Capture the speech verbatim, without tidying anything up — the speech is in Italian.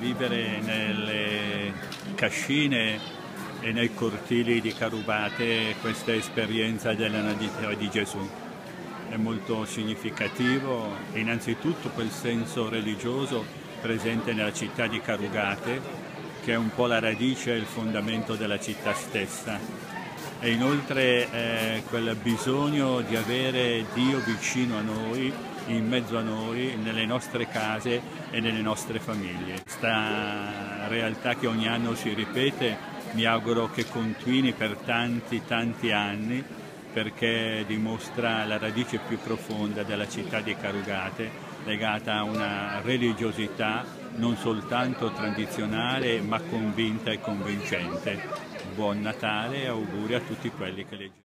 vivere nelle cascine e nei cortili di Carubate questa esperienza della natività di Gesù. È molto significativo innanzitutto quel senso religioso presente nella città di Carugate, che è un po' la radice e il fondamento della città stessa, e inoltre eh, quel bisogno di avere Dio vicino a noi, in mezzo a noi, nelle nostre case e nelle nostre famiglie. Questa realtà che ogni anno si ripete, mi auguro che continui per tanti tanti anni, perché dimostra la radice più profonda della città di Carugate, legata a una religiosità non soltanto tradizionale ma convinta e convincente. Buon Natale e auguri a tutti quelli che leggono.